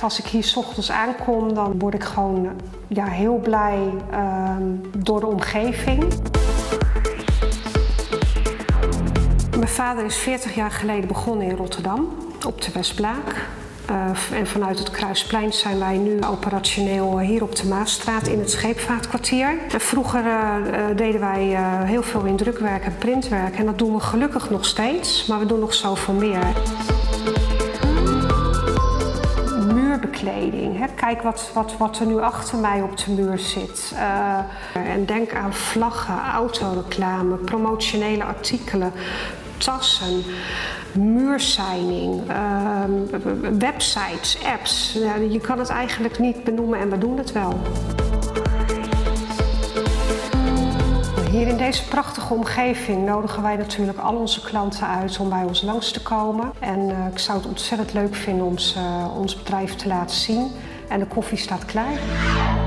echt, als ik hier 's ochtends aankom, dan word ik gewoon heel blij door de omgeving. Mijn vader is 40 jaar geleden begonnen in Rotterdam, op de Westblaak. En vanuit het Kruisplein zijn wij nu operationeel hier op de Maasstraat in het Scheepvaartkwartier. En vroeger deden wij heel veel in drukwerk en printwerk en dat doen we gelukkig nog steeds, maar we doen nog zoveel meer. Muurbekleding. Hè. Kijk wat er nu achter mij op de muur zit. En denk aan vlaggen, autoreclame, promotionele artikelen, tassen, muurseining, websites, apps. Je kan het eigenlijk niet benoemen en we doen het wel. Hier in deze prachtige omgeving nodigen wij natuurlijk al onze klanten uit om bij ons langs te komen. En ik zou het ontzettend leuk vinden om ons bedrijf te laten zien. En de koffie staat klaar.